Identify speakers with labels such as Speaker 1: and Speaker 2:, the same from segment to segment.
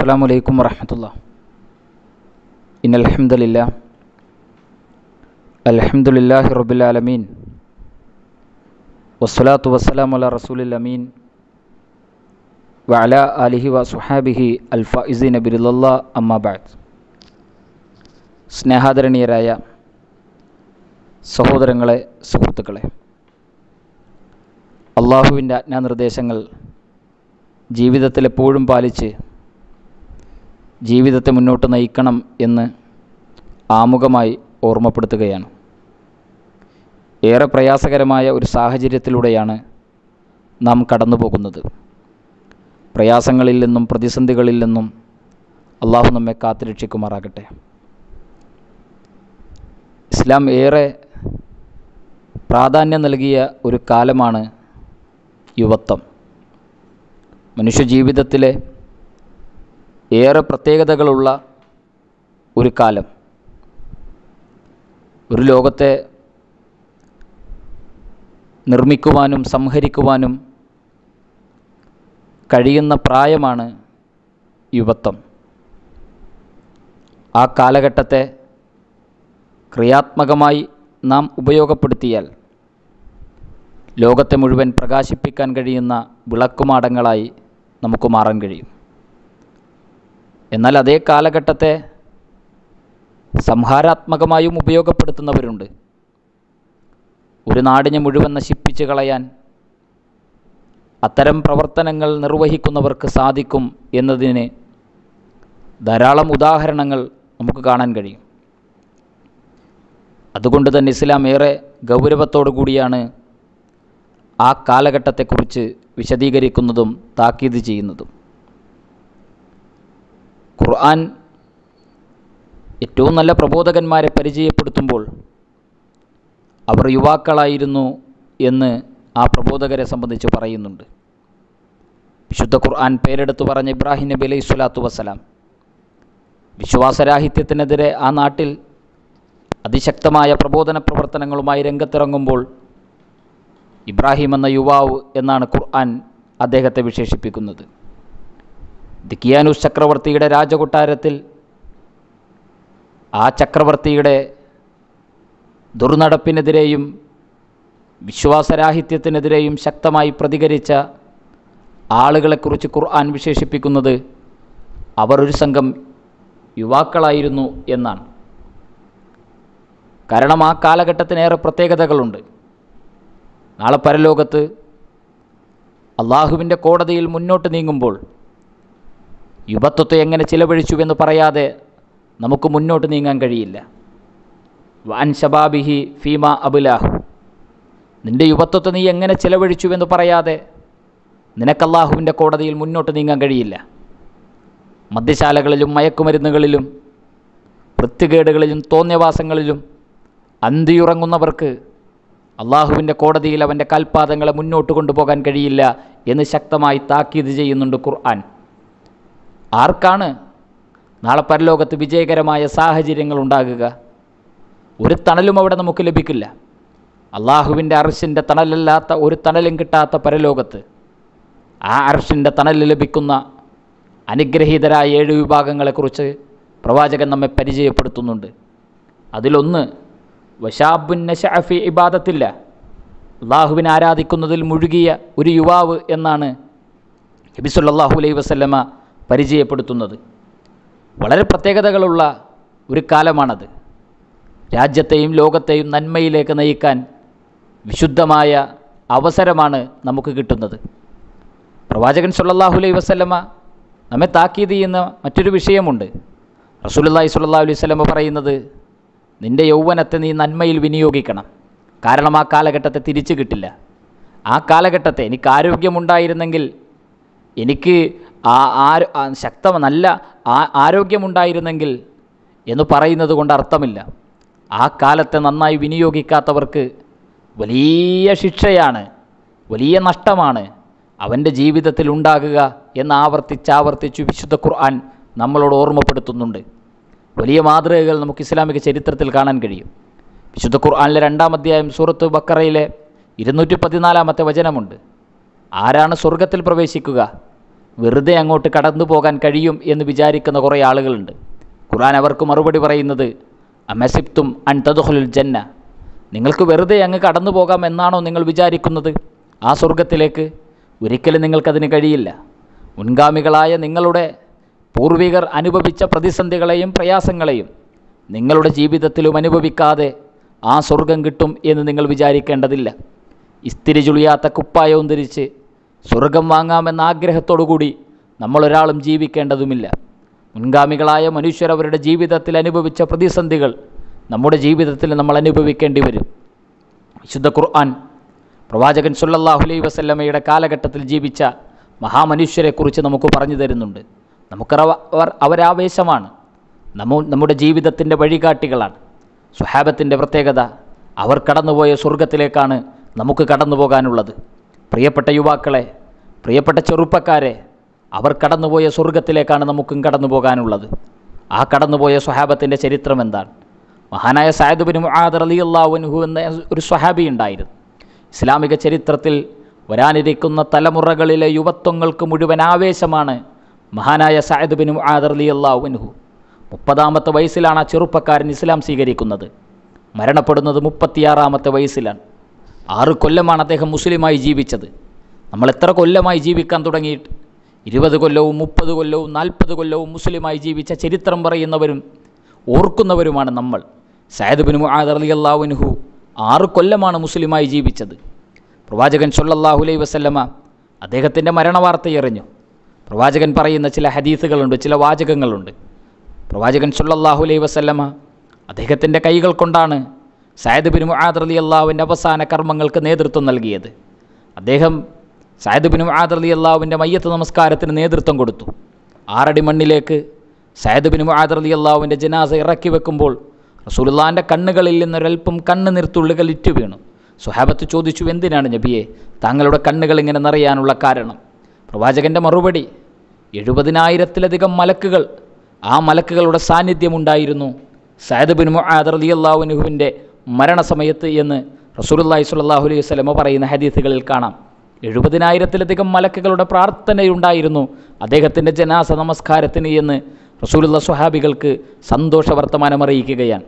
Speaker 1: അസ്സലാമു അലൈക്കും വറഹ്മത്തുള്ളാഹി. ഇന്നൽ ഹംദലില്ലാഹ് അൽഹംദുലില്ലാഹി റബ്ബിൽ ആലമീൻ വസ്സലാത്തു വസ്സലാമു അലാ റസൂലിൽ അമീൻ വഅലാ ആലിഹി വസ്വഹാബിഹി അൽ ഫായിസീന ബിറിളല്ലാഹ് അമ്മാ ബഅദ്. സ്നേഹാദരണീയരായ സഹോദരങ്ങളെ, സുഹൃത്തുക്കളെ, അള്ളാഹുവിൻ്റെ ആജ്ഞാനിർദ്ദേശങ്ങൾ ജീവിതത്തിൽ എപ്പോഴും പാലിച്ച് ജീവിതത്തെ മുന്നോട്ട് നയിക്കണം എന്ന് ആമുഖമായി ഓർമ്മപ്പെടുത്തുകയാണ്. ഏറെ പ്രയാസകരമായ ഒരു സാഹചര്യത്തിലൂടെയാണ് നാം കടന്നു പോകുന്നത്. പ്രയാസങ്ങളിൽ നിന്നും പ്രതിസന്ധികളിൽ നിന്നും അള്ളാഹു നമ്മെ കാത്തുരക്ഷിക്കുമാറാകട്ടെ. ഇസ്ലാം ഏറെ പ്രാധാന്യം നൽകിയ ഒരു കാലമാണ് യുവത്വം. മനുഷ്യജീവിതത്തിലെ ഏറെ പ്രത്യേകതകളുള്ള ഒരു കാലം. ഒരു ലോകത്തെ നിർമ്മിക്കുവാനും സംഹരിക്കുവാനും കഴിയുന്ന പ്രായമാണ് യുവത്വം. ആ കാലഘട്ടത്തെ ക്രിയാത്മകമായി നാം ഉപയോഗപ്പെടുത്തിയാൽ ലോകത്തെ മുഴുവൻ പ്രകാശിപ്പിക്കാൻ കഴിയുന്ന വിളക്കുമാടങ്ങളായി നമുക്ക് മാറാൻ കഴിയും. എന്നാൽ അതേ കാലഘട്ടത്തെ സംഹാരാത്മകമായും ഉപയോഗപ്പെടുത്തുന്നവരുണ്ട്. ഒരു നാടിനെ മുഴുവൻ നശിപ്പിച്ച് കളയാൻ അത്തരം പ്രവർത്തനങ്ങൾ നിർവഹിക്കുന്നവർക്ക് സാധിക്കും എന്നതിന് ധാരാളം ഉദാഹരണങ്ങൾ നമുക്ക് കാണാൻ കഴിയും. അതുകൊണ്ട് തന്നെ ഇസ്ലാം ഏറെ ഗൗരവത്തോടു കൂടിയാണ് ആ കാലഘട്ടത്തെക്കുറിച്ച് വിശദീകരിക്കുന്നതും താക്കീത് ചെയ്യുന്നതും. ഖുർആൻ ഏറ്റവും നല്ല പ്രബോധകന്മാരെ പരിചയപ്പെടുത്തുമ്പോൾ അവർ യുവാക്കളായിരുന്നു എന്ന് ആ പ്രബോധകരെ സംബന്ധിച്ച് പറയുന്നുണ്ട്. വിശുദ്ധ ഖുർആൻ പേരെടുത്തു പറഞ്ഞ ഇബ്രാഹിം നബി അലൈഹി സ്വലാത്തു വസ്സലാം വിശ്വാസരാഹിത്യത്തിനെതിരെ ആ നാട്ടിൽ അതിശക്തമായ പ്രബോധന പ്രവർത്തനങ്ങളുമായി രംഗത്തിറങ്ങുമ്പോൾ ഇബ്രാഹിം എന്ന യുവാവ് എന്നാണ് ഖുർആൻ അദ്ദേഹത്തെ വിശേഷിപ്പിക്കുന്നത്. ദിക്കിയാനൂസ് ചക്രവർത്തിയുടെ രാജകൊട്ടാരത്തിൽ ആ ചക്രവർത്തിയുടെ ദുർനടപ്പിനെതിരെയും വിശ്വാസരാഹിത്യത്തിനെതിരെയും ശക്തമായി പ്രതികരിച്ച ആളുകളെക്കുറിച്ച് ഖുർആൻ വിശേഷിപ്പിക്കുന്നത് അവർ ഒരു സംഘം യുവാക്കളായിരുന്നു എന്നാണ്. കാരണം ആ കാലഘട്ടത്തിനേറെ പ്രത്യേകതകളുണ്ട്. നാളെ പരലോകത്ത് അള്ളാഹുവിൻ്റെ കോടതിയിൽ മുന്നോട്ട് നീങ്ങുമ്പോൾ യുവത്വത്തെ എങ്ങനെ ചിലവഴിച്ചുവെന്ന് പറയാതെ നമുക്ക് മുന്നോട്ട് നീങ്ങാൻ കഴിയില്ല. വാൻ ശബാബിഹി ഫീമ അബുലാഹു, നിൻ്റെ യുവത്വത്തെ നീ എങ്ങനെ ചിലവഴിച്ചുവെന്ന് പറയാതെ നിനക്ക് അള്ളാഹുവിൻ്റെ കോടതിയിൽ മുന്നോട്ട് നീങ്ങാൻ കഴിയില്ല. മദ്യശാലകളിലും മയക്കുമരുന്നുകളിലും വൃത്തികേടുകളിലും തോന്നിയവാസങ്ങളിലും അന്തിയുറങ്ങുന്നവർക്ക് അള്ളാഹുവിൻ്റെ കോടതിയിൽ അവൻ്റെ കാൽപാദങ്ങളെ മുന്നോട്ട് കൊണ്ടുപോകാൻ കഴിയില്ല എന്ന് ശക്തമായി താക്കീത് ചെയ്യുന്നുണ്ട് ഖുർആൻ. ആർക്കാണ് നാളെ പരലോകത്ത് വിജയകരമായ സാഹചര്യങ്ങൾ ഉണ്ടാകുക? ഒരു തണലും അവിടെ നമുക്ക് ലഭിക്കില്ല. അള്ളാഹുവിൻ്റെ അർശിൻ്റെ തണലല്ലാത്ത ഒരു തണലും കിട്ടാത്ത പരലോകത്ത് ആ അർശിൻ്റെ തണൽ ലഭിക്കുന്ന അനുഗ്രഹീതരായ 7 വിഭാഗങ്ങളെക്കുറിച്ച് പ്രവാചകൻ നമ്മെ പരിചയപ്പെടുത്തുന്നുണ്ട്. അതിലൊന്ന് വശാബുൻ നശഅ ഫീ ഇബാദത്തില്ല, അള്ളാഹുവിനെ ആരാധിക്കുന്നതിൽ മുഴുകിയ ഒരു യുവാവ് എന്നാണ് നബി സല്ലല്ലാഹു അലൈഹി വസല്ലമ പരിചയപ്പെടുത്തുന്നത്. വളരെ പ്രത്യേകതകളുള്ള ഒരു കാലമാണത്. രാജ്യത്തെയും ലോകത്തെയും നന്മയിലേക്ക് നയിക്കാൻ വിശുദ്ധമായ അവസരമാണ് നമുക്ക് കിട്ടുന്നത്. പ്രവാചകൻ സല്ലല്ലാഹു അലൈഹി വസല്ലമ നമ്മെ താക്കീത് ചെയ്യുന്ന മറ്റൊരു വിഷയമുണ്ട്. റസൂലുള്ളാഹി സ്വല്ലല്ലാഹു അലൈഹി വസല്ലമ പറയുന്നത്, നിൻ്റെ യൗവനത്തെ നീ നന്മയിൽ വിനിയോഗിക്കണം. കാരണം ആ കാലഘട്ടത്തെ തിരിച്ചു കിട്ടില്ല. ആ കാലഘട്ടത്തെ എനിക്ക് ആരോഗ്യമുണ്ടായിരുന്നെങ്കിൽ, എനിക്ക് നല്ല ആരോഗ്യമുണ്ടായിരുന്നെങ്കിൽ എന്ന് പറയുന്നത് കൊണ്ട് അർത്ഥമില്ല. ആ കാലത്തെ നന്നായി വിനിയോഗിക്കാത്തവർക്ക് വലിയ ശിക്ഷയാണ്, വലിയ നഷ്ടമാണ് അവൻ്റെ ജീവിതത്തിൽ ഉണ്ടാകുക എന്ന് ആവർത്തിച്ചാവർത്തിച്ചു വിശുദ്ധ ഖുർആൻ നമ്മളോട് ഓർമ്മപ്പെടുത്തുന്നുണ്ട്. വലിയ മാതൃകകൾ നമുക്ക് ഇസ്ലാമിക ചരിത്രത്തിൽ കാണാൻ കഴിയും. വിശുദ്ധ ഖുർആനിലെ 2-ാം അധ്യായം സൂറത്ത് ബക്കറയിലെ 214-ാമത്തെ വചനമുണ്ട്. ആരാണ് സ്വർഗത്തിൽ പ്രവേശിക്കുക? വെറുതെ അങ്ങോട്ട് കടന്നു പോകാൻ കഴിയും എന്ന് വിചാരിക്കുന്ന കുറേ ആളുകളുണ്ട്. ഖുർആൻ അവർക്ക് മറുപടി പറയുന്നത് അമസിബ്തും അൻ തദ്ഖുലുൽ ജന്ന, നിങ്ങൾക്ക് വെറുതെ അങ്ങ് കടന്നു പോകാം എന്നാണോ നിങ്ങൾ വിചാരിക്കുന്നത് ആ സ്വർഗത്തിലേക്ക്? ഒരിക്കലും നിങ്ങൾക്കതിന് കഴിയില്ല. മുൻഗാമികളായ നിങ്ങളുടെ പൂർവികർ അനുഭവിച്ച പ്രതിസന്ധികളെയും പ്രയാസങ്ങളെയും നിങ്ങളുടെ ജീവിതത്തിലും അനുഭവിക്കാതെ ആ സ്വർഗം കിട്ടും എന്ന് നിങ്ങൾ വിചാരിക്കേണ്ടതില്ല. ഇസ്തിരി ചുളിയാത്ത കുപ്പായവും ധരിച്ച് സ്വർഗം വാങ്ങാമെന്ന ആഗ്രഹത്തോടുകൂടി നമ്മളൊരാളും ജീവിക്കേണ്ടതുമില്ല. മുൻഗാമികളായ മനുഷ്യർ അവരുടെ ജീവിതത്തിൽ അനുഭവിച്ച പ്രതിസന്ധികൾ നമ്മുടെ ജീവിതത്തിൽ നമ്മൾ അനുഭവിക്കേണ്ടി വരും. വിശുദ്ധ ഖുർആൻ പ്രവാചകൻ സല്ലല്ലാഹു അലൈഹി വസല്ലമയുടെ കാലഘട്ടത്തിൽ ജീവിച്ച മഹാമനുഷ്യരെക്കുറിച്ച് നമുക്ക് പറഞ്ഞു തരുന്നുണ്ട്. അവരാവേശമാണ്, നമ്മുടെ ജീവിതത്തിൻ്റെ വഴികാട്ടികളാണ്. സ്വഹാബത്തിൻ്റെ പ്രത്യേകത, അവർ കടന്നുപോയ സ്വർഗത്തിലേക്കാണ് നമുക്ക് കടന്നു പോകാനുള്ളത്. പ്രിയപ്പെട്ട യുവാക്കളെ, പ്രിയപ്പെട്ട ചെറുപ്പക്കാരെ, അവർ കടന്നുപോയ സ്വർഗത്തിലേക്കാണ് നമുക്കും കടന്നു പോകാനുള്ളത്. ആ കടന്നുപോയ സ്വഹാബത്തിൻ്റെ ചരിത്രം എന്താണ്? മഹാനായ സഅദ് ബിൻ മുആദ് റളിയല്ലാഹു അൻഹു എന്ന ഒരു സ്വഹാബി ഉണ്ടായിരുന്നു. ഇസ്ലാമിക ചരിത്രത്തിൽ വരാനിരിക്കുന്ന തലമുറകളിലെ യുവത്വങ്ങൾക്ക് മുഴുവൻ ആവേശമാണ് മഹാനായ സഅദ് ബിൻ മുആദ് റളിയല്ലാഹു അൻഹു. 30-ാമത്തെ വയസ്സിലാണ് ആ ചെറുപ്പക്കാരൻ ഇസ്ലാം സ്വീകരിക്കുന്നത്. മരണപ്പെടുന്നത് 36-ാമത്തെ വയസ്സിലാണ്. 6 കൊല്ലമാണ് അദ്ദേഹം മുസ്ലിമായി ജീവിച്ചത്. നമ്മൾ എത്ര കൊല്ലമായി ജീവിക്കാൻ തുടങ്ങിയിട്ട്? 20 കൊല്ലവും 30 കൊല്ലവും 40 കൊല്ലവും മുസ്ലിമായി ജീവിച്ച ചരിത്രം പറയുന്നവരും ഓർക്കുന്നവരുമാണ് നമ്മൾ. സഅദ് ബിൻ മുആദ് റളിയല്ലാഹു അൻഹു 6 കൊല്ലമാണ് മുസ്ലിമായി ജീവിച്ചത്. പ്രവാചകൻ സല്ലല്ലാഹു അലൈഹി വസല്ലമ അദ്ദേഹത്തിൻ്റെ മരണവാർത്തയറിഞ്ഞു. പ്രവാചകൻ പറയുന്ന ചില ഹദീസുകളുണ്ട്, ചില വാചകങ്ങളുണ്ട്. പ്രവാചകൻ സല്ലല്ലാഹു അലൈഹി വസല്ലമ അദ്ദേഹത്തിൻ്റെ കൈകൾ കൊണ്ടാണ് സഅദ് ബിൻ മുആദ് റളിയല്ലാഹുവിൻ്റെ അവസാന കർമ്മങ്ങൾക്ക് നേതൃത്വം നൽകിയത്. അദ്ദേഹം സഅദ് ബിൻ മുആദ് റളിയല്ലാഹുവിൻ്റെ മയ്യത്ത് നമസ്കാരത്തിന് നേതൃത്വം കൊടുത്തു. 6 അടി മണ്ണിലേക്ക് സഅദ് ബിൻ മുആദ് റളിയല്ലാഹുവിൻ്റെ ജനാസ ഇറക്കി വെക്കുമ്പോൾ റസൂലുള്ളാഹിൻ്റെ കണ്ണുകളിൽ നിന്നൊരൽപ്പം കണ്ണുനീർത്തുള്ളികൾ ഇറ്റു വീണു. സ്വഹാബത്ത് ചോദിച്ചു, എന്തിനാണ് നബിയെ താങ്കളുടെ കണ്ണുകൾ ഇങ്ങനെ നിറയാനുള്ള കാരണം? പ്രവാചകൻ്റെ മറുപടി, 70,000-ത്തിലധികം മലക്കുകൾ, ആ മലക്കുകളുടെ സാന്നിധ്യമുണ്ടായിരുന്നു സഅദ് ബിൻ മുആദ് റളിയല്ലാഹു അൻഹുവിൻ്റെ മരണസമയത്ത് എന്ന് റസൂലുള്ളാഹി സ്വല്ലല്ലാഹു അലൈഹി വസല്ലമ പറയുന്ന ഹദീസുകളിൽ കാണാം. 70,000-ത്തിലധികം മലക്കുകളുടെ പ്രാർത്ഥനയുണ്ടായിരുന്നു അദ്ദേഹത്തിൻ്റെ ജനാസ നമസ്കാരത്തിന് എന്ന് റസൂലുള്ളാഹി സ്വഹാബികൾക്ക് സന്തോഷ വർത്തമാനം അറിയിക്കുകയാണ്.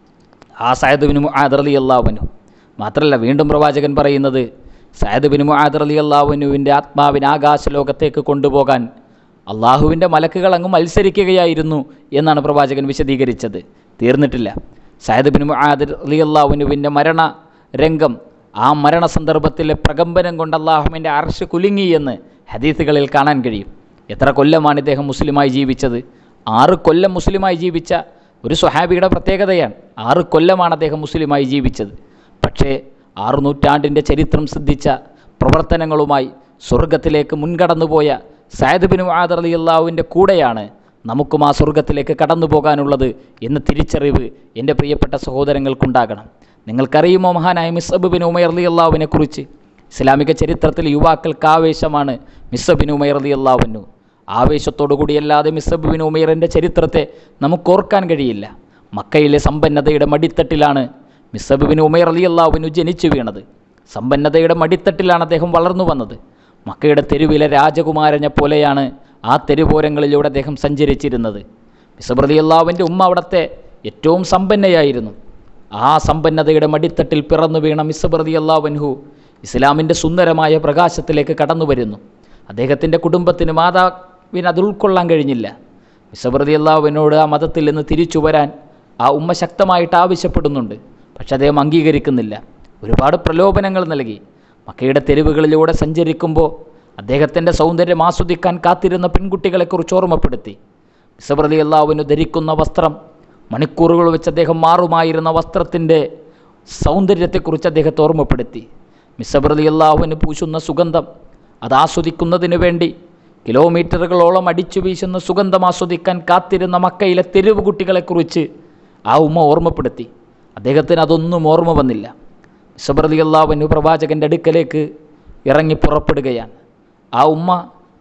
Speaker 1: ആ സഅദ് ബിൻ മുആദ് റളിയല്ലാഹു അൻഹു മാത്രമല്ല, വീണ്ടും പ്രവാചകൻ പറയുന്നത്, സഅദ് ബിൻ മുആദ് റളിയല്ലാഹു അൻഹുവിൻ്റെ ആത്മാവിനെ ആകാശലോകത്തേക്ക് കൊണ്ടുപോകാൻ അള്ളാഹുവിൻ്റെ മലക്കുകൾ അങ്ങ് മത്സരിക്കുകയായിരുന്നു എന്നാണ് പ്രവാചകൻ വിശദീകരിച്ചത്. തീർന്നിട്ടില്ല. സഅദ് ബിൻ മുആദ് റളിയല്ലാഹു അൻഹുവിൻ്റെ മരണ രംഗം, ആ മരണ സന്ദർഭത്തിലെ പ്രകമ്പനം കൊണ്ട് അള്ളാഹുവിൻ്റെ അർശ് കുലുങ്ങി എന്ന് ഹദീസുകളിൽ കാണാൻ കഴിയും. എത്ര കൊല്ലമാണ് ഇദ്ദേഹം മുസ്ലിമായി ജീവിച്ചത്? 6 കൊല്ലം മുസ്ലിമായി ജീവിച്ച ഒരു സ്വഹാബിയുടെ പ്രത്യേകതയാണ്. 6 കൊല്ലമാണ് അദ്ദേഹം മുസ്ലിമായി ജീവിച്ചത്. പക്ഷേ 6 നൂറ്റാണ്ടിൻ്റെ ചരിത്രം സിദ്ധിച്ച പ്രവർത്തനങ്ങളുമായി സ്വർഗത്തിലേക്ക് മുൻകടന്നുപോയ സഅദ് ബിൻ മുആദ് റളിയല്ലാഹുവിൻ്റെ കൂടെയാണ് നമുക്കും ആ സ്വർഗത്തിലേക്ക് കടന്നു പോകാനുള്ളത് എന്ന തിരിച്ചറിവ് എൻ്റെ പ്രിയപ്പെട്ട സഹോദരങ്ങൾക്കുണ്ടാകണം. നിങ്ങൾക്കറിയുമോ മഹാനായ മിസ്അബ് ബിൻ ഉമൈർ റളിയല്ലാഹുവിനെ കുറിച്ച്? ഇസ്ലാമിക ചരിത്രത്തിൽ യുവാക്കൾക്ക് ആവേശമാണ് മിസ്അബ് ബിൻ ഉമൈർ റളിയല്ലാഹു അൻഹു. ആവേശത്തോടുകൂടിയല്ലാതെ മിസ്അബ് ബിൻ ഉമൈറിൻ്റെ ചരിത്രത്തെ നമുക്ക് ഓർക്കാൻ കഴിയില്ല. മക്കയിലെ സമ്പന്നതയുടെ മടിത്തട്ടിലാണ് മിസ്അബ് ബിൻ ഉമൈർ റളിയല്ലാഹു അൻഹു ജനിച്ചു വീണത്. സമ്പന്നതയുടെ മടിത്തട്ടിലാണ് അദ്ദേഹം വളർന്നു വന്നത്. മക്കയുടെ തെരുവിലെ രാജകുമാരനെ പോലെയാണ് ആ തെരുവോരങ്ങളിലൂടെ അദ്ദേഹം സഞ്ചരിച്ചിരുന്നത്. മിസ്അബ് റളിയല്ലാഹുവിൻ്റെ ഉമ്മ അവിടുത്തെ ഏറ്റവും സമ്പന്നയായിരുന്നു. ആ സമ്പന്നതയുടെ മടിത്തട്ടിൽ പിറന്നു വീണ മിസ്അബ് റളിയല്ലാഹു അൻഹു ഇസ്ലാമിൻ്റെ സുന്ദരമായ പ്രകാശത്തിലേക്ക് കടന്നു വരുന്നു. അദ്ദേഹത്തിൻ്റെ കുടുംബത്തിന് മാതാവിന് അത് ഉൾക്കൊള്ളാൻ കഴിഞ്ഞില്ല. മിസ്അബ് റളിയല്ലാഹുവിനോട് ആ മതത്തിൽ നിന്ന് തിരിച്ചു വരാൻ ആ ഉമ്മ ശക്തമായിട്ട് ആവശ്യപ്പെടുന്നുണ്ട്. പക്ഷെ അദ്ദേഹം അംഗീകരിക്കുന്നില്ല. ഒരുപാട് പ്രലോഭനങ്ങൾ നൽകി. മക്കയുടെ തെരുവുകളിലൂടെ സഞ്ചരിക്കുമ്പോൾ അദ്ദേഹത്തിൻ്റെ സൗന്ദര്യം ആസ്വദിക്കാൻ കാത്തിരുന്ന പെൺകുട്ടികളെക്കുറിച്ച് ഓർമ്മപ്പെടുത്തി. മിസ്അബ് റളിയല്ലാഹു അൻഹു ധരിക്കുന്ന വസ്ത്രം, മണിക്കൂറുകൾ വെച്ച് അദ്ദേഹം മാറുമായിരുന്ന വസ്ത്രത്തിൻ്റെ സൗന്ദര്യത്തെക്കുറിച്ച് അദ്ദേഹത്തെ ഓർമ്മപ്പെടുത്തി. മിസ്അബ് റളിയല്ലാഹു അൻഹു പൂശുന്ന സുഗന്ധം, അത് ആസ്വദിക്കുന്നതിന് വേണ്ടി കിലോമീറ്ററുകളോളം അടിച്ചു വീശുന്ന സുഗന്ധം ആസ്വദിക്കാൻ കാത്തിരുന്ന മക്കയിലെ തെരുവ് കുട്ടികളെക്കുറിച്ച് ആ ഉമ്മ ഓർമ്മപ്പെടുത്തി. അദ്ദേഹത്തിന് അതൊന്നും ഓർമ്മ വന്നില്ല. മിസ്അബ് റളിയല്ലാഹു അൻഹു പ്രവാചകൻ്റെ അടുക്കലേക്ക് ഇറങ്ങി പുറപ്പെടുകയാണ്. ആ ഉമ്മ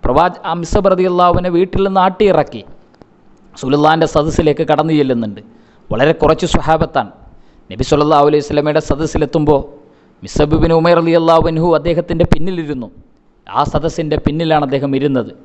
Speaker 1: മിസ്അബ് റളിയല്ലാഹു അൻഹു വീട്ടിൽ നിന്ന് ആട്ടിയിറക്കി റസൂലുള്ളാഹിൻ്റെ സദസ്സിലേക്ക് കടന്നു ചെല്ലുന്നുണ്ട്. വളരെ കുറച്ച് സ്വഹാബത്താണ്. നബി സല്ലല്ലാഹു അലൈഹി വസല്ലമയുടെ സദസ്സിലെത്തുമ്പോൾ മിസ്അബ് ബിൻ ഉമൈർ റളിയല്ലാഹു അൻഹു അദ്ദേഹത്തിൻ്റെ പിന്നിലിരുന്നു. ആ സദസ്സിൻ്റെ പിന്നിലാണ് അദ്ദേഹം ഇരുന്നത്.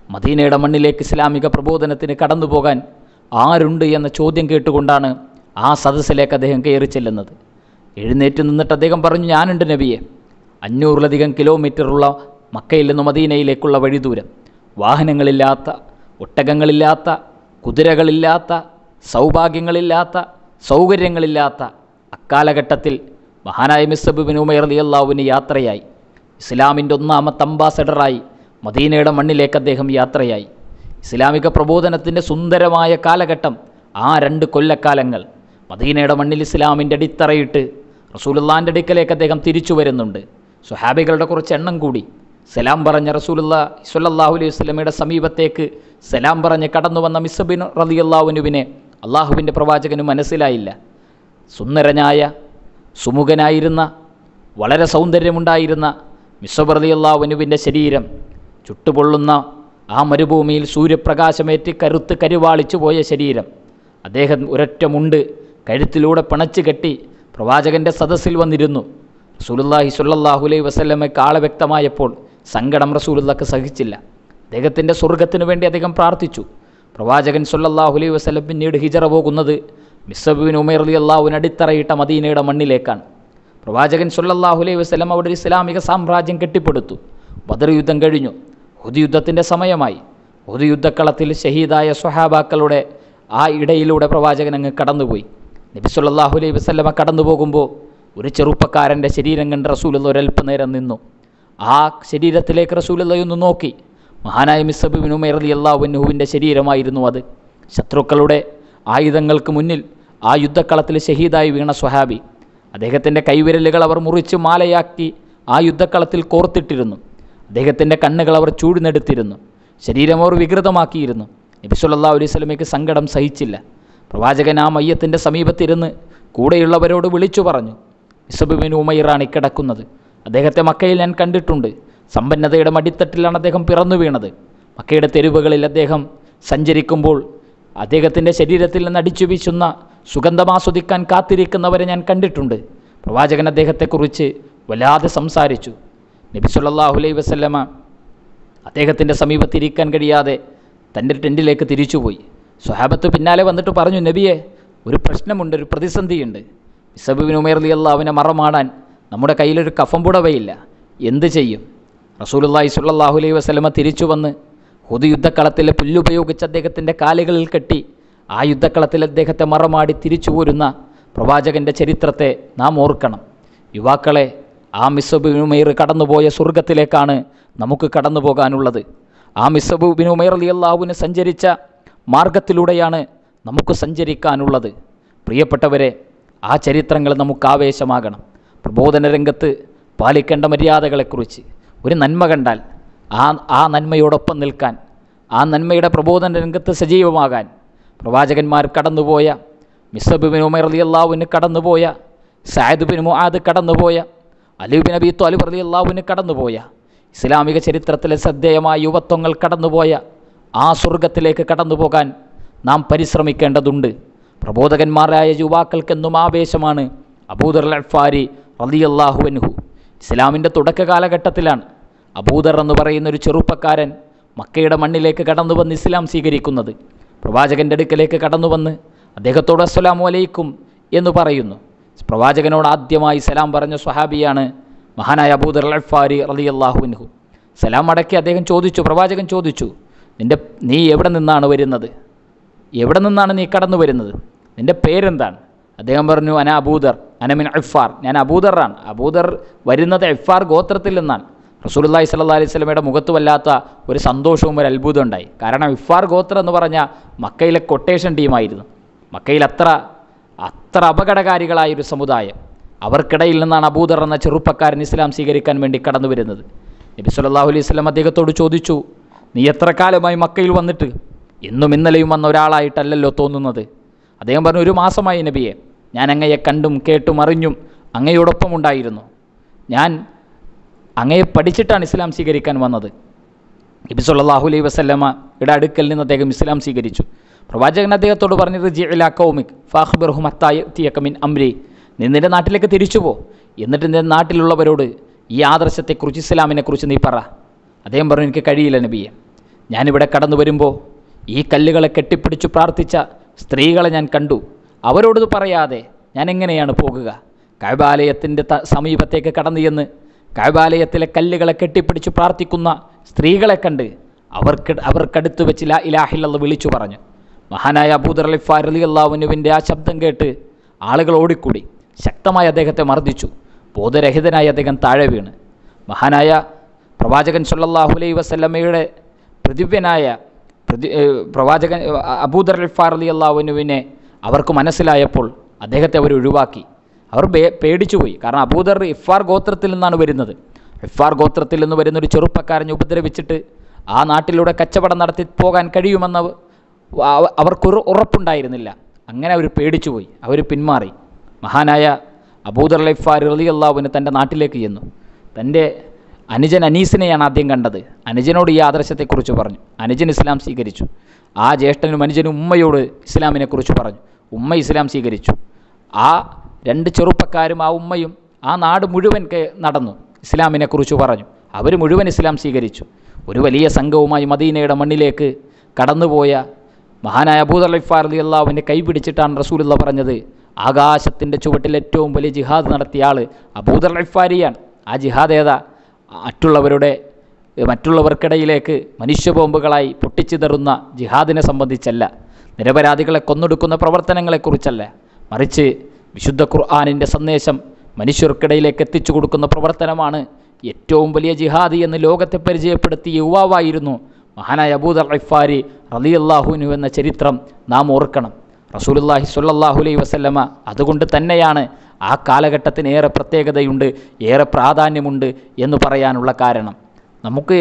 Speaker 1: മദീനയുടെ മണ്ണിലേക്ക് ഇസ്ലാമിക പ്രബോധനത്തിന് കടന്നു പോകാൻ ആരുണ്ട് എന്ന ചോദ്യം കേട്ടുകൊണ്ടാണ് ആ സദസ്സിലേക്ക് അദ്ദേഹം കയറി ചെല്ലുന്നത്. എഴുന്നേറ്റ് നിന്നിട്ട് അദ്ദേഹം പറഞ്ഞു, ഞാനുണ്ട് നബിയെ. 500-ലധികം കിലോമീറ്ററുള്ള മക്കയിൽ നിന്ന് മദീനയിലേക്കുള്ള വഴി ദൂരം, വാഹനങ്ങളില്ലാത്ത, ഒട്ടകങ്ങളില്ലാത്ത, കുതിരകളില്ലാത്ത, സൗഭാഗ്യങ്ങളില്ലാത്ത, സൗകര്യങ്ങളില്ലാത്ത അക്കാലഘട്ടത്തിൽ മഹാനായ മിസ്അബ് ബിൻ ഉമൈർ റളിയല്ലാഹുവിന് യാത്രയായി. ഇസ്ലാമിൻ്റെ ഒന്നാമത്തെ അംബാസഡറായി മദീനയുടെ മണ്ണിലേക്ക് അദ്ദേഹം യാത്രയായി. ഇസ്ലാമിക പ്രബോധനത്തിൻ്റെ സുന്ദരമായ കാലഘട്ടം, ആ 2 കൊല്ലക്കാലങ്ങൾ മദീനയുടെ മണ്ണിൽ ഇസ്ലാമിൻ്റെ അടിത്തറയിട്ട് റസൂലുള്ളാഹിൻ്റെ അടുക്കലേക്ക് അദ്ദേഹം തിരിച്ചു വരുന്നുണ്ട്. സ്വഹാബികളുടെ കുറച്ച് എണ്ണം കൂടി സലാം പറഞ്ഞ റസൂലുള്ളാഹി സ്വല്ലല്ലാഹു അലൈഹി വസല്ലമയുടെ സമീപത്തേക്ക് സലാം പറഞ്ഞ് കടന്നു വന്ന മിസ്അബ് റളിയല്ലാഹുവിനെ അള്ളാഹുവിൻ്റെ പ്രവാചകന് മനസ്സിലായില്ല. സുന്ദരനായ, സുമുഖനായിരുന്ന, വളരെ സൗന്ദര്യമുണ്ടായിരുന്ന മിസ്അബ് റളിയല്ലാഹുവിൻ്റെ ശരീരം ചുട്ടുപൊള്ളുന്ന ആ മരുഭൂമിയിൽ സൂര്യപ്രകാശമേറ്റ് കരുത്ത് കരുവാളിച്ചു പോയ ശരീരം, അദ്ദേഹം ഒരൊറ്റ മുണ്ട് കഴുത്തിലൂടെ പിണച്ച് കെട്ടി പ്രവാചകൻ്റെ സദസ്സിൽ വന്നിരുന്നു. റസൂലുള്ളാഹി സ്വല്ലല്ലാഹു അലൈഹി വസല്ലമയ്ക്ക് ആളെ വ്യക്തമായപ്പോൾ സങ്കടം റസൂലുള്ളാഹിക്ക് സഹിച്ചില്ല. അദ്ദേഹത്തിൻ്റെ സ്വർഗത്തിന് വേണ്ടി അദ്ദേഹം പ്രാർത്ഥിച്ചു. പ്രവാചകൻ സ്വല്ലല്ലാഹു അലൈഹി വസല്ലം പിന്നീട് ഹിജറ പോകുന്നത് മിസ്അബ് ബിൻ ഉമൈർ റളിയല്ലാഹുവിന് അടിത്തറയിട്ട മദീനയുടെ മണ്ണിലേക്കാണ്. പ്രവാചകൻ സ്വല്ലല്ലാഹു അലൈഹി വസല്ലം അവിടെ ഒരു ഇസ്ലാമിക സാമ്രാജ്യം കെട്ടിപ്പടുത്തു. ബദർ യുദ്ധം കഴിഞ്ഞു, ഉഹദ് യുദ്ധത്തിൻ്റെ സമയമായി. ഉഹദ് യുദ്ധക്കളത്തിൽ ഷഹീദായ സ്വഹാബാക്കളുടെ ആ ഇടയിലൂടെ പ്രവാചകൻ അങ്ങ് കടന്നുപോയി. നബി സല്ലല്ലാഹു അലൈഹി വസല്ലമ കടന്നു പോകുമ്പോൾ ഒരു ചെറുപ്പക്കാരൻ്റെ ശരീരം കണ്ട് റസൂലുള്ളാഹി ഒരൽപ്പനേരം നിന്നു. ആ ശരീരത്തിലേക്ക് റസൂലുള്ളാഹി ഒന്ന് നോക്കി. മഹാനായ മിസ്അബ് ബിൻ ഉമൈർ റളിയല്ലാഹു അൻഹുവിൻ്റെ ശരീരമായിരുന്നു അത്. ശത്രുക്കളുടെ ആയുധങ്ങൾക്ക് മുന്നിൽ ആ യുദ്ധക്കളത്തിൽ ഷഹീദായി വീണ സ്വഹാബി. അദ്ദേഹത്തിൻ്റെ കൈവിരലുകൾ അവർ മുറിച്ച് മാലയാക്കി ആ യുദ്ധക്കളത്തിൽ കോർത്തിട്ടിരുന്നു. അദ്ദേഹത്തിൻ്റെ കണ്ണുകൾ അവർ ചൂഴ്ന്നെടുത്തിരുന്നു. ശരീരം അവർ വികൃതമാക്കിയിരുന്നു. നബി സല്ലല്ലാഹു അലൈഹി വസല്ലമയ്ക്ക് സങ്കടം സഹിച്ചില്ല. പ്രവാചകൻ ആ മയ്യത്തിൻ്റെ സമീപത്തിരുന്ന് കൂടെയുള്ളവരോട് വിളിച്ചു പറഞ്ഞു, മിസ്അബ് ബിൻ ഉമൈറാണ് കിടക്കുന്നത്. അദ്ദേഹത്തെ മക്കയിൽ ഞാൻ കണ്ടിട്ടുണ്ട്. സമ്പന്നതയുടെ മടിത്തട്ടിലാണ് അദ്ദേഹം പിറന്നു വീണത്. മക്കയുടെ തെരുവുകളിൽ അദ്ദേഹം സഞ്ചരിക്കുമ്പോൾ അദ്ദേഹത്തിൻ്റെ ശരീരത്തിൽ നിന്ന് അടിച്ചു വീശുന്ന സുഗന്ധമാസ്വദിക്കാൻ കാത്തിരിക്കുന്നവരെ ഞാൻ കണ്ടിട്ടുണ്ട്. പ്രവാചകൻ അദ്ദേഹത്തെക്കുറിച്ച് വല്ലാതെ സംസാരിച്ചു. നബി സല്ലല്ലാഹു അലൈഹി വസല്ലമ അദ്ദേഹത്തിൻ്റെ സമീപത്തിരിക്കാൻ കഴിയാതെ തൻ്റെ ടെൻറ്റിലേക്ക് തിരിച്ചുപോയി. സ്വഹാബത്ത് പിന്നാലെ വന്നിട്ട് പറഞ്ഞു, നബിയെ, ഒരു പ്രശ്നമുണ്ട്, ഒരു പ്രതിസന്ധിയുണ്ട്. മിസ്അബ് ബിൻ ഉമൈർ റളിയല്ലാഹുവിനെ മറമാടാൻ നമ്മുടെ കയ്യിലൊരു കഫൻ പുടവയില്ല, എന്ത് ചെയ്യും? റസൂലുള്ളാഹി സ്വല്ലല്ലാഹു അലൈഹി വസല്ലമ തിരിച്ചു വന്ന് ഉഹദ് യുദ്ധക്കളത്തിലെ പുല്ലുപയോഗിച്ച് അദ്ദേഹത്തിൻ്റെ കാലുകളിൽ കെട്ടി ആ യുദ്ധക്കളത്തിൽ അദ്ദേഹത്തെ മറമാടി തിരിച്ചു പോരുന്ന പ്രവാചകൻ്റെ ചരിത്രത്തെ നാം ഓർക്കണം. യുവാക്കളെ, ആ മിസ്അബ് ബിൻ ഉമൈർ കടന്നുപോയ സ്വർഗത്തിലേക്കാണ് നമുക്ക് കടന്നു പോകാനുള്ളത്. ആ മിസ്അബ് ബിൻ ഉമൈർ റളിയല്ലാഹുവിന് സഞ്ചരിച്ച മാർഗത്തിലൂടെയാണ് നമുക്ക് സഞ്ചരിക്കാനുള്ളത്. പ്രിയപ്പെട്ടവരെ, ആ ചരിത്രങ്ങൾ നമുക്ക് ആവേശമാകണം. പ്രബോധന രംഗത്ത് പാലിക്കേണ്ട മര്യാദകളെക്കുറിച്ച് ഒരു നന്മ കണ്ടാൽ ആ നന്മയോടൊപ്പം നിൽക്കാൻ, ആ നന്മയുടെ പ്രബോധന രംഗത്ത് സജീവമാകാൻ പ്രവാചകന്മാർ കടന്നുപോയ, മിസ്അബ് ബിൻ ഉമൈർ റളിയല്ലാഹുവിന് കടന്നുപോയ, സഅദ് ബിൻ മുആദ് കടന്നുപോയ, അലി ബിൻ അബീ ത്വാലിബ് റളിയല്ലാഹുവിന് കടന്നുപോയ, ഇസ്ലാമിക ചരിത്രത്തിലെ ശ്രദ്ധേയമായ യുവത്വങ്ങൾ കടന്നുപോയ ആ സ്വർഗത്തിലേക്ക് കടന്നു പോകാൻ നാം പരിശ്രമിക്കേണ്ടതുണ്ട്. പ്രബോധകന്മാരായ യുവാക്കൾക്കെന്നും ആവേശമാണ് അബൂദർ അൽ-ഗിഫാരി റളിയല്ലാഹു അൻഹു. ഇസ്ലാമിൻ്റെ തുടക്ക കാലഘട്ടത്തിലാണ് അബൂദർ എന്ന് പറയുന്ന ഒരു ചെറുപ്പക്കാരൻ മക്കയുടെ മണ്ണിലേക്ക് കടന്നു വന്ന് ഇസ്ലാം സ്വീകരിക്കുന്നത്. പ്രവാചകൻ്റെ അടുക്കലേക്ക് കടന്നു വന്ന് അദ്ദേഹത്തോട് അസ്സലാമു അലൈക്കും എന്ന് പറയുന്നു. പ്രവാചകനോട് ആദ്യമായി സലാം പറഞ്ഞ സ്വഹാബിയാണ് മഹാനായ അബൂദർ അൽ-ഗിഫാരി റളിയല്ലാഹു അൻഹു. സലാം അടക്കി അദ്ദേഹം ചോദിച്ചു, പ്രവാചകൻ ചോദിച്ചു, നീ എവിടെ നിന്നാണ് വരുന്നത്? എവിടെ നിന്നാണ് നീ കടന്നു വരുന്നത്? നിൻ്റെ പേരെന്താണ്? അദ്ദേഹം പറഞ്ഞു, അന അബൂദർ, അനമിൻ ഇഫാർ, ഞാൻ അബൂദറാണ്. അബൂദർ വരുന്നത് ഇഫാർ ഗോത്രത്തിൽ നിന്നാണ്. റസൂലുള്ളാഹി സ്വല്ലല്ലാഹു അലൈഹി വസല്ലമയുടെ മുഖത്ത് വല്ലാത്ത ഒരു സന്തോഷവും ഒരു അത്ഭുതം ഉണ്ടായി. കാരണം ഇഫാർ ഗോത്രം എന്ന് പറഞ്ഞാൽ മക്കയിലെ കൊട്ടേഷൻ ടീമായിരുന്നു. മക്കയിൽ അത്ര അപകടകാരികളായൊരു സമുദായം. അവർക്കിടയിൽ നിന്നാണ് അബൂദർ എന്ന ചെറുപ്പക്കാരൻ ഇസ്ലാം സ്വീകരിക്കാൻ വേണ്ടി കടന്നു വരുന്നത്. നബി സല്ലല്ലാഹു അലൈഹി വസല്ലം അദ്ദേഹത്തോട് ചോദിച്ചു, നീ എത്ര കാലമായി മക്കയിൽ വന്നിട്ട്? ഇന്നും ഇന്നലെയും വന്ന ഒരാളായിട്ടല്ലല്ലോ തോന്നുന്നത്. അദ്ദേഹം പറഞ്ഞു, 1 മാസമായി നബിയെ. ഞാൻ അങ്ങയെ കണ്ടും കേട്ടും അറിഞ്ഞും അങ്ങയോടൊപ്പം ഉണ്ടായിരുന്നു. ഞാൻ അങ്ങയെ പഠിച്ചിട്ടാണ് ഇസ്ലാം സ്വീകരിക്കാൻ വന്നത്. നബി സല്ലല്ലാഹു അലൈഹി വസല്ലമയുടെ അടുക്കൽ നിന്ന് അദ്ദേഹം ഇസ്ലാം സ്വീകരിച്ചു. പ്രവാചകൻ അദ്ദേഹത്തോട് പറഞ്ഞു, റിജി ഇലാ ഖൗമിക് ഫഅഖ്ബിർഹും ഹത്താ യഅതിയക മിൻ അംരി, നീ നിൻ്റെ നാട്ടിലേക്ക് തിരിച്ചു പോ, എന്നിട്ട് നിൻ്റെ നാട്ടിലുള്ളവരോട് ഈ ആദർശത്തെക്കുറിച്ച്, ഇസ്ലാമിനെക്കുറിച്ച് നീ പറ. അദ്ദേഹം പറഞ്ഞു, എനിക്ക് കഴിയില്ല നബിയെ, ഞാനിവിടെ കടന്നു വരുമ്പോൾ ഈ കല്ലുകളെ കെട്ടിപ്പിടിച്ചു പ്രാർത്ഥിച്ച സ്ത്രീകളെ ഞാൻ കണ്ടു. അവരോടത് പറയാതെ ഞാൻ എങ്ങനെയാണ് പോകുക? കഅബാലയത്തിൻ്റെ സമീപത്തേക്ക് കടന്നു ചെന്ന് കഅബാലയത്തിലെ കല്ലുകളെ കെട്ടിപ്പിടിച്ചു പ്രാർത്ഥിക്കുന്ന സ്ത്രീകളെ കണ്ട് അവർക്കടുത്ത് വെച്ച് ലാ ഇലാഹ ഇല്ലല്ലാഹ് വിളിച്ചു പറഞ്ഞു. മഹാനായ അബൂദർ ഗിഫാരി റളിയല്ലാഹു അൻഹുവിൻ്റെ ആ ശബ്ദം കേട്ട് ആളുകൾ ഓടിക്കൂടി. ശക്തമായി അദ്ദേഹത്തെ മർദ്ദിച്ചു. ബോധരഹിതനായി അദ്ദേഹം താഴെ വീണ്. മഹാനായ പ്രവാചകൻ സല്ലല്ലാഹു അലൈഹി വസല്ലമയുടെ പ്രതിവ്യനായ പ്രവാചകൻ അബൂദർ ഗിഫാരി റളിയല്ലാഹു അൻഹുവിനെ അവർക്ക് മനസ്സിലായപ്പോൾ അദ്ദേഹത്തെ അവർ ഒഴിവാക്കി. അവർ പേടിച്ചുപോയി. കാരണം അബൂദർ ഗിഫാർ ഗോത്രത്തിൽ നിന്നാണ് വരുന്നത്. ഗിഫാർ ഗോത്രത്തിൽ നിന്ന് വരുന്നൊരു ചെറുപ്പക്കാരനെ ഉപദ്രവിച്ചിട്ട് ആ നാട്ടിലൂടെ കച്ചവടം നടത്തി പോകാൻ കഴിയുമെന്ന് അവർക്ക് ഉറപ്പുണ്ടായിരുന്നില്ല. അങ്ങനെ അവർ പേടിച്ചുപോയി. അവർ പിന്മാറി. മഹാനായ അബൂദർ ഗിഫാരി റളിയല്ലാഹു അൻഹു തൻ്റെ നാട്ടിലേക്ക് ചെന്നു. തൻ്റെ അനുജൻ അനീസിനെയാണ് ആദ്യം കണ്ടത്. അനുജനോട് ഈ ആദർശത്തെക്കുറിച്ച് പറഞ്ഞു. അനുജൻ ഇസ്ലാം സ്വീകരിച്ചു. ആ ജ്യേഷ്ഠനും അനുജനും ഉമ്മയോട് ഇസ്ലാമിനെക്കുറിച്ച് പറഞ്ഞു. ഉമ്മ ഇസ്ലാം സ്വീകരിച്ചു. ആ രണ്ട് ചെറുപ്പക്കാരും ആ ഉമ്മയും ആ നാട് മുഴുവൻ നടന്നു. ഇസ്ലാമിനെക്കുറിച്ച് പറഞ്ഞു. അവർ മുഴുവൻ ഇസ്ലാം സ്വീകരിച്ചു. ഒരു വലിയ സംഘവുമായി മദീനയുടെ മണ്ണിലേക്ക് കടന്നുപോയ മഹാനായ അബൂദർ ഗിഫാരി റളിയല്ലാഹു അൻഹു കൈ പിടിച്ചിട്ടാണ് റസൂലുള്ളാഹി പറഞ്ഞത്, ആകാശത്തിൻ്റെ ചുവട്ടിൽ ഏറ്റവും വലിയ ജിഹാദ് നടത്തിയ ആൾ അബൂദർ ഗിഫാരിയാണ്. ആ ജിഹാദ് ഏതാ? മറ്റുള്ളവർക്കിടയിലേക്ക് മനുഷ്യബോംബുകളായി പൊട്ടിച്ചിതറുന്ന ജിഹാദിനെ സംബന്ധിച്ചല്ല, നിരപരാധികളെ കൊന്നൊടുക്കുന്ന പ്രവർത്തനങ്ങളെക്കുറിച്ചല്ല, മറിച്ച് വിശുദ്ധ ഖുർആനിൻ്റെ സന്ദേശം മനുഷ്യർക്കിടയിലേക്ക് എത്തിച്ചു കൊടുക്കുന്ന പ്രവർത്തനമാണ് ഏറ്റവും വലിയ ജിഹാദി എന്ന് ലോകത്തെ പരിചയപ്പെടുത്തിയ യുവാവായിരുന്നു മഹാനായ അബൂദർ ഗിഫാരി റളിയല്ലാഹു അൻഹു എന്ന ചരിത്രം നാം ഓർക്കണം. റസൂലുള്ളാഹി സ്വല്ലല്ലാഹു അലൈഹി വസല്ലമ അതുകൊണ്ട് തന്നെയാണ് ആ കാലഘട്ടത്തിന് ഏറെ പ്രത്യേകതയുണ്ട്, ഏറെ പ്രാധാന്യമുണ്ട് എന്ന് പറയാനുള്ള കാരണം. നമുക്ക്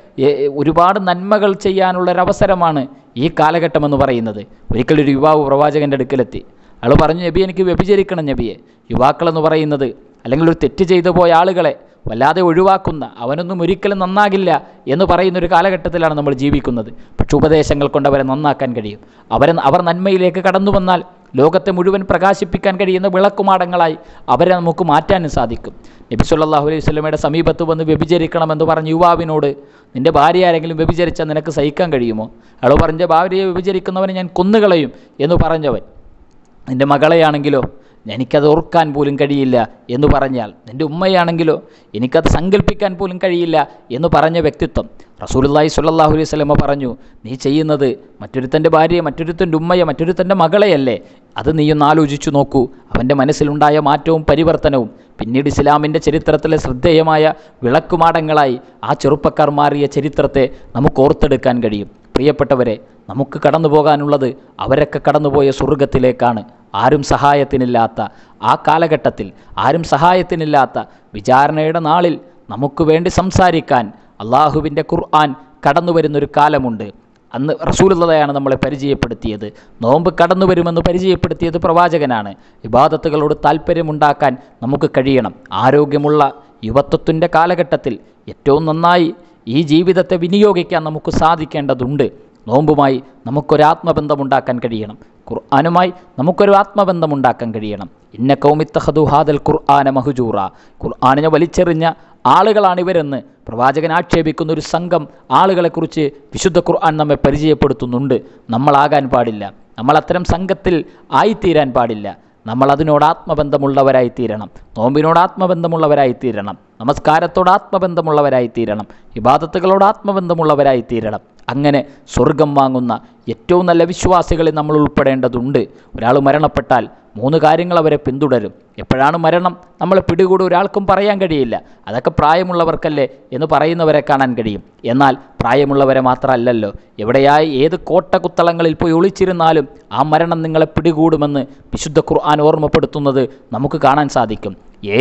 Speaker 1: ഒരുപാട് നന്മകൾ ചെയ്യാനുള്ളൊരവസരമാണ് ഈ കാലഘട്ടമെന്ന് പറയുന്നത്. ഒരിക്കലൊരു യുവാവ് പ്രവാചകൻ്റെ അടുക്കലെത്തി. അയാൾ പറഞ്ഞു, നബി എനിക്ക് വ്യഭിചരിക്കണം നബിയെ. യുവാക്കളെന്ന് പറയുന്നത് അല്ലെങ്കിൽ ഒരു തെറ്റ് ചെയ്തു പോയ ആളുകളെ വല്ലാതെ ഒഴിവാക്കുന്ന, അവനൊന്നും ഒരിക്കലും നന്നാകില്ല എന്ന് പറയുന്നൊരു കാലഘട്ടത്തിലാണ് നമ്മൾ ജീവിക്കുന്നത്. പക്ഷെ ഉപദേശങ്ങൾ കൊണ്ട് അവരെ നന്നാക്കാൻ കഴിയും. അവർ നന്മയിലേക്ക് കടന്നു വന്നാൽ ലോകത്തെ മുഴുവൻ പ്രകാശിപ്പിക്കാൻ കഴിയുന്ന വിളക്കുമാടങ്ങളായി അവരെ നമുക്ക് മാറ്റാനും സാധിക്കും. നബി സല്ലല്ലാഹു അലൈഹി വസല്ലമയുടെ സമീപത്ത് വന്ന് വ്യഭിചരിക്കണമെന്ന് പറഞ്ഞ യുവാവിനോട്, നിൻ്റെ ഭാര്യ ആരെങ്കിലും വ്യഭിചരിച്ചാൽ നിനക്ക് സഹിക്കാൻ കഴിയുമോ? അയാൾ പറഞ്ഞ, ഭാര്യയെ വ്യഭിചരിക്കുന്നവനെ ഞാൻ കൊന്നുകളയും എന്ന് പറഞ്ഞവൻ, നിൻ്റെ മകളെയാണെങ്കിലോ എനിക്കത് ഓർക്കാൻ പോലും കഴിയില്ല എന്ന് പറഞ്ഞാൽ, നിൻ്റെ ഉമ്മയാണെങ്കിലോ എനിക്കത് സങ്കല്പിക്കാൻ പോലും കഴിയില്ല എന്ന് പറഞ്ഞ വ്യക്തിത്വം. റസൂലുള്ളാഹി സ്വല്ലല്ലാഹു അലൈഹി വസല്ലമ പറഞ്ഞു, നീ ചെയ്യുന്നത് മറ്റൊരുത്തൻ്റെ ഭാര്യയെ, മറ്റൊരുത്തൻ്റെ ഉമ്മയെ, മറ്റൊരുത്തൻ്റെ മകളെയല്ലേ? അത് നീയൊന്ന് ആലോചിച്ചു നോക്കൂ. അവൻ്റെ മനസ്സിലുണ്ടായ മാറ്റവും പരിവർത്തനവും പിന്നീട് ഇസ്ലാമിൻ്റെ ചരിത്രത്തിലെ ശ്രദ്ധേയമായ വിളക്കുമാടങ്ങളായി ആ ചെറുപ്പക്കാർ മാറിയ ചരിത്രത്തെ നമുക്ക് ഓർത്തെടുക്കാൻ കഴിയും. പ്രിയപ്പെട്ടവരെ, നമുക്ക് കടന്നു പോകാനുള്ളത് അവരൊക്കെ കടന്നുപോയ സ്വർഗത്തിലേക്കാണ്. ആരും സഹായത്തിനില്ലാത്ത ആ കാലഘട്ടത്തിൽ, ആരും സഹായത്തിനില്ലാത്ത വിചാരണയുടെ നാളിൽ നമുക്ക് വേണ്ടി സംസാരിക്കാൻ അള്ളാഹുവിൻ്റെ ഖുർആൻ കടന്നു വരുന്നൊരു കാലമുണ്ട്. അന്ന് റസൂലുള്ളാഹിയാണ് നമ്മളെ പരിചയപ്പെടുത്തിയത്. നോമ്പ് കടന്നു വരുമെന്ന് പരിചയപ്പെടുത്തിയത് പ്രവാചകനാണ്. ഇബാദത്തുകളോട് താല്പര്യമുണ്ടാക്കാൻ നമുക്ക് കഴിയണം. ആരോഗ്യമുള്ള യുവത്വത്തിൻ്റെ കാലഘട്ടത്തിൽ ഏറ്റവും നന്നായി ഈ ജീവിതത്തെ വിനിയോഗിക്കാൻ നമുക്ക് സാധിക്കേണ്ടതുണ്ട്. നോമ്പുമായി നമുക്കൊരാത്മബന്ധമുണ്ടാക്കാൻ കഴിയണം. ഖുർആനുമായി നമുക്കൊരു ആത്മബന്ധമുണ്ടാക്കാൻ കഴിയണം. ഇന്ന ഖൗമി ഇത്തഖദു ഹാദൽ ഖുർആന മഹ്ജൂറ, ഖുർആനിനെ വലിച്ചെറിഞ്ഞ ആളുകളാണിവരെന്ന് പ്രവാചകൻ ആക്ഷേപിക്കുന്ന ഒരു സംഘം ആളുകളെക്കുറിച്ച് വിശുദ്ധ ഖുർആൻ നമ്മെ പരിചയപ്പെടുത്തുന്നുണ്ട്. നമ്മളാകാൻ പാടില്ല. നമ്മൾ അത്തരം സംഘത്തിൽ ആയിത്തീരാൻ പാടില്ല. നമ്മൾ അതിനോട് ആത്മബന്ധമുള്ളവരായിത്തീരണം. നോമ്പിനോട് ആത്മബന്ധമുള്ളവരായിത്തീരണം. നമസ്കാരത്തോട് ആത്മബന്ധമുള്ളവരായിത്തീരണം. ഇബാദത്തുകളോട് ആത്മബന്ധമുള്ളവരായിത്തീരണം. അങ്ങനെ സ്വർഗം വാങ്ങുന്ന ഏറ്റവും നല്ല വിശ്വാസികളിൽ നമ്മൾ ഉൾപ്പെടേണ്ടതുണ്ട്. ഒരാൾ മരണപ്പെട്ടാൽ 3 കാര്യങ്ങൾ അവരെ പിന്തുടരും. എപ്പോഴാണ് മരണം നമ്മളെ പിടികൂടി ഒരാൾക്കും പറയാൻ കഴിയില്ല. അതൊക്കെ പ്രായമുള്ളവർക്കല്ലേ എന്ന് പറയുന്നവരെ കാണാൻ കഴിയും. എന്നാൽ പ്രായമുള്ളവരെ മാത്രമല്ലല്ലോ, എവിടെയായി ഏത് കോട്ടകുത്തളങ്ങളിൽ പോയി ഒളിച്ചിരുന്നാലും ആ മരണം നിങ്ങളെ പിടികൂടുമെന്ന് വിശുദ്ധ ഖുർആൻ ഓർമ്മപ്പെടുത്തുന്നത് നമുക്ക് കാണാൻ സാധിക്കും.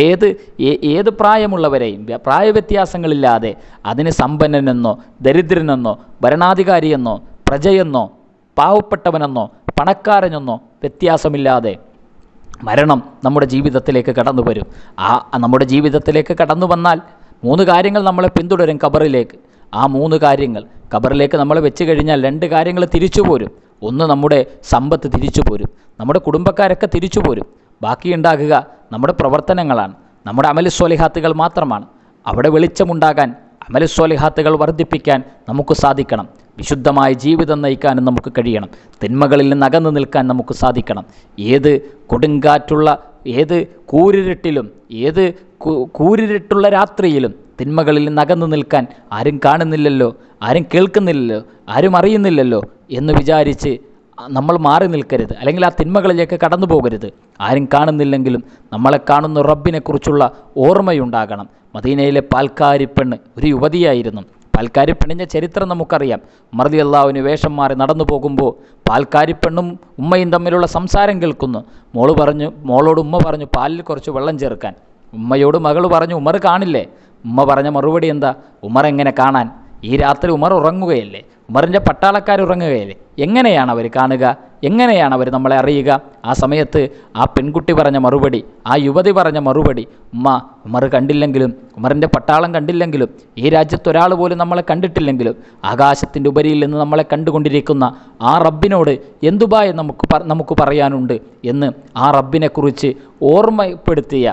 Speaker 1: ഏത് പ്രായമുള്ളവരെയും പ്രായവ്യത്യാസങ്ങളില്ലാതെ അതിന് സമ്പന്നനെന്നോ ദരിദ്രനെന്നോ ഭരണാധികാരിയെന്നോ പ്രജയെന്നോ പാവപ്പെട്ടവനെന്നോ പണക്കാരനെന്നോ വ്യത്യാസമില്ലാതെ മരണം നമ്മുടെ ജീവിതത്തിലേക്ക് കടന്നു വരും. നമ്മുടെ ജീവിതത്തിലേക്ക് കടന്നു വന്നാൽ 3 കാര്യങ്ങൾ നമ്മളെ പിന്തുടരും ഖബറിലേക്ക്. ആ 3 കാര്യങ്ങൾ ഖബറിലേക്ക് നമ്മളെ വെച്ച് കഴിഞ്ഞാൽ 2 കാര്യങ്ങൾ തിരിച്ചു പോരും. ഒന്ന്, നമ്മുടെ സമ്പത്ത് തിരിച്ചു പോരും. നമ്മുടെ കുടുംബക്കാരൊക്കെ തിരിച്ചു പോരും. ബാക്കിയുണ്ടാകുക നമ്മുടെ പ്രവർത്തനങ്ങളാണ്, നമ്മുടെ അമലുസ്വാലിഹാത്തുകൾ മാത്രമാണ്. അവിടെ വെളിച്ചമുണ്ടാകാൻ അമലുസ്വാലിഹാത്തുകൾ വർദ്ധിപ്പിക്കാൻ നമുക്ക് സാധിക്കണം. വിശുദ്ധമായ ജീവിതം നയിക്കാനും നമുക്ക് കഴിയണം. തിന്മകളിൽ നിന്ന് അകന്നു നിൽക്കാൻ നമുക്ക് സാധിക്കണം. ഏത് കൊടുങ്കാറ്റുള്ള, ഏത് കൂരിരുട്ടിലും, ഏത് കൂരിരുട്ടുള്ള രാത്രിയിലും തിന്മകളിൽ നിന്ന് അകന്നു നിൽക്കാൻ ആരും കാണുന്നില്ലല്ലോ, ആരും കേൾക്കുന്നില്ലല്ലോ, ആരും അറിയുന്നില്ലല്ലോ എന്ന് വിചാരിച്ച് നമ്മൾ മാറി നിൽക്കരുത്, അല്ലെങ്കിൽ ആ തിന്മകളിലേക്ക് കടന്നു പോകരുത്. ആരും കാണുന്നില്ലെങ്കിലും നമ്മളെ കാണുന്ന റബ്ബിനെക്കുറിച്ചുള്ള ഓർമ്മയുണ്ടാകണം. മദീനയിലെ പാൽക്കാരിപ്പെണ്ണ് ഒരു യുവതിയായിരുന്നു. പാൽക്കാരിപ്പെണ്ണിൻ്റെ ചരിത്രം നമുക്കറിയാം. ഉമർ റളിയല്ലാഹുവിന് വേഷം മാറി നടന്നു പോകുമ്പോൾ പാൽക്കാരിപ്പെണ്ണും ഉമ്മയും തമ്മിലുള്ള സംസാരം കേൾക്കുന്നു. മോളോട് ഉമ്മ പറഞ്ഞു പാലിൽ കുറച്ച് വെള്ളം ചേർക്കാൻ. ഉമ്മയോട് മകൾ പറഞ്ഞു ഉമർ കാണില്ലേ? ഉമ്മ പറഞ്ഞ മറുപടി എന്താ? ഉമർ എങ്ങനെ കാണാൻ? ഈ രാത്രി ഉമർ ഉറങ്ങുകയല്ലേ, ഉമറിൻ്റെ പട്ടാളക്കാർ ഉറങ്ങുകയല്ലേ, എങ്ങനെയാണ് അവർ കാണുക? എങ്ങനെയാണ് അവർ നമ്മളെ അറിയുക? ആ സമയത്ത് ആ പെൺകുട്ടി പറഞ്ഞ മറുപടി, ആ യുവതി പറഞ്ഞ മറുപടി, ഉമർ കണ്ടില്ലെങ്കിലും, ഉമറിൻ്റെ പട്ടാളം കണ്ടില്ലെങ്കിലും, ഈ രാജ്യത്ത് ഒരാൾ പോലും നമ്മളെ കണ്ടിട്ടില്ലെങ്കിലും ആകാശത്തിൻ്റെ ഉപരിയിൽ നിന്ന് നമ്മളെ കണ്ടുകൊണ്ടിരിക്കുന്ന ആ റബ്ബിനോട് എന്തുബായ നമുക്ക് പറയാനുണ്ട് എന്ന് ആ റബ്ബിനെക്കുറിച്ച് ഓർമ്മപ്പെടുത്തിയ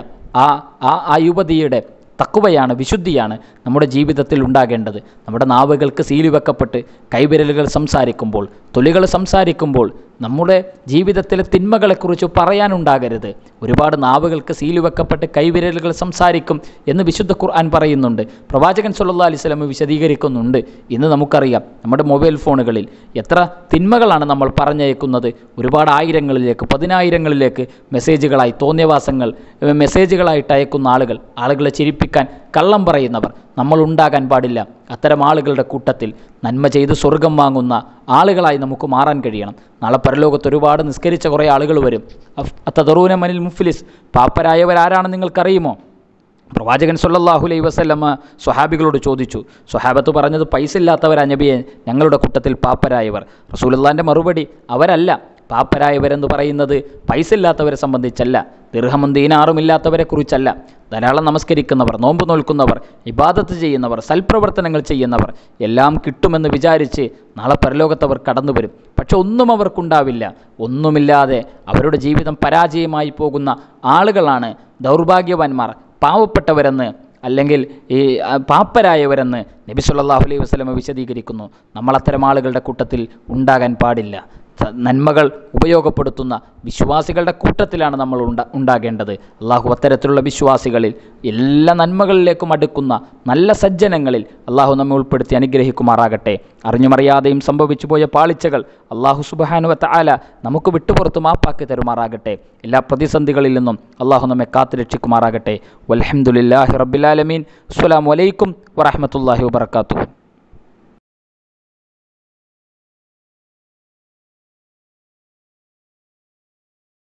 Speaker 1: ആ യുവതിയുടെ തഖ്വയാണ്, വിശുദ്ധിയാണ് നമ്മുടെ ജീവിതത്തിൽ ഉണ്ടാകേണ്ടത്. നമ്മുടെ നാവുകൾക്ക് സീലി വെക്കപ്പെട്ട് കൈവിരലുകൾ സംസാരിക്കുമ്പോൾ, തൊലികൾ സംസാരിക്കുമ്പോൾ നമ്മുടെ ജീവിതത്തിലെ തിന്മകളെക്കുറിച്ച് പറയാനുണ്ടാകരുത്. ഒരുപാട് നാവുകൾക്ക് സീലി വെക്കപ്പെട്ട് കൈവിരലുകൾ സംസാരിക്കും എന്ന് വിശുദ്ധ ഖുർആൻ പറയുന്നുണ്ട്. പ്രവാചകൻ സല്ലല്ലാഹു അലൈഹി വസല്ലം വിശദീകരിക്കുന്നുണ്ട്. ഇന്ന് നമുക്കറിയാം നമ്മുടെ മൊബൈൽ ഫോണുകളിൽ എത്ര തിന്മകളാണ് നമ്മൾ പറഞ്ഞയക്കുന്നത്. ഒരുപാട് ആയിരങ്ങളിലേക്ക്, പതിനായിരങ്ങളിലേക്ക് മെസ്സേജുകളായി, തോന്നിയവാസങ്ങൾ മെസ്സേജുകളായിട്ട് അയക്കുന്ന ആളുകളെ ചിരിപ്പിക്കാൻ കള്ളം പറയുന്നവർ നമ്മൾ ഉണ്ടാകാൻ പാടില്ല. അത്തരം ആളുകളുടെ കൂട്ടത്തിൽ നന്മ ചെയ്ത് സ്വർഗം വാങ്ങുന്ന ആളുകളായി നമുക്ക് മാറാൻ കഴിയണം. നാളെ പരലോകത്ത് ഒരുപാട് നിസ്കരിച്ച കുറേ ആളുകൾ വരും. അത്തദറൂന മനിൽ മുഫ്ലിസ്, പാപ്പരായവരാരാണെന്ന് നിങ്ങൾക്കറിയുമോ? പ്രവാചകൻ സല്ലല്ലാഹു അലൈഹി വസല്ലം സ്വഹാബികളോട് ചോദിച്ചു. സ്വഹാബത്ത് പറഞ്ഞത് പൈസ ഇല്ലാത്തവരാ നബിയെ ഞങ്ങളുടെ കൂട്ടത്തിൽ പാപ്പരായവർ. റസൂലുള്ളാഹിൻ്റെ മറുപടി, അവരല്ല. പാപ്പരായവരെന്ന് പറയുന്നത് പൈസ ഇല്ലാത്തവരെ സംബന്ധിച്ചല്ല, ദിർഹമും ദീനാറും ഇല്ലാത്തവരെ കുറിച്ചല്ല. ധാരാളം നമസ്കരിക്കുന്നവർ, നോമ്പ് നോൽക്കുന്നവർ, ഇബാദത്ത് ചെയ്യുന്നവർ, സൽപ്രവർത്തനങ്ങൾ ചെയ്യുന്നവർ, എല്ലാം കിട്ടുമെന്ന് വിചാരിച്ച് നാളെ പരലോകത്തവർ കടന്നു വരും. പക്ഷെ ഒന്നും അവർക്കുണ്ടാവില്ല. ഒന്നുമില്ലാതെ അവരുടെ ജീവിതം പരാജയമായി പോകുന്ന ആളുകളാണ് ദൗർഭാഗ്യവാന്മാർ, പാവപ്പെട്ടവരെന്ന്, അല്ലെങ്കിൽ ഈ പാപ്പരായവരെന്ന് നബി സല്ലല്ലാഹു അലൈഹി വസല്ലം വിശദീകരിക്കുന്നു. നമ്മളത്തരം ആളുകളുടെ കൂട്ടത്തിൽ ഉണ്ടാകാൻ പാടില്ല. നന്മകൾ ഉപയോഗപ്പെടുത്തുന്ന വിശ്വാസികളുടെ കൂട്ടത്തിലാണ് നമ്മൾ ഉണ്ടാകേണ്ടത്. അള്ളാഹു അത്തരത്തിലുള്ള വിശ്വാസികളിൽ എല്ലാ നന്മകളിലേക്കും അടുക്കുന്ന നല്ല സജ്ജനങ്ങളിൽ അള്ളാഹു നമ്മെ ഉൾപ്പെടുത്തി അനുഗ്രഹിക്കുമാറാകട്ടെ. അറിഞ്ഞുമറിയാതെയും സംഭവിച്ചു പോയ പാളിച്ചകൾ അള്ളാഹു സുബ്ഹാനഹു വ തആല നമുക്ക് വിട്ടുപുറത്ത് മാപ്പാക്കി തരുമാറാകട്ടെ. എല്ലാ പ്രതിസന്ധികളിൽ നിന്നും അള്ളാഹു നമ്മെ കാത്തുരക്ഷിക്കുമാറാകട്ടെ. വൽഹംദുലില്ലാഹി റബ്ബിൽ ആലമീൻ. അസ്സലാമു അലൈക്കും വറഹ്മത്തുള്ളാഹി വബറകാതുഹു.